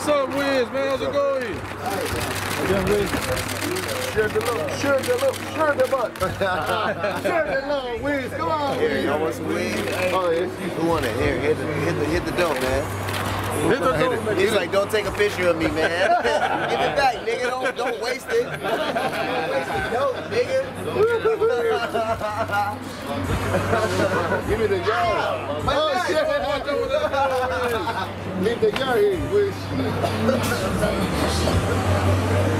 What's up, Wiz, man? How's it going? Share the love, share the love, share the butt. Share the love, Wiz, come on. Here, y'all want some weed? Oh, yeah. Who want it? Here, hit the dope, man. Hit the dope, man. He's like, don't take a picture of me, man. Give it back, nigga. Don't waste it. Don't waste the dope, nigga. Give me the yard. Oh, shit. Leave the yard here, Wiz.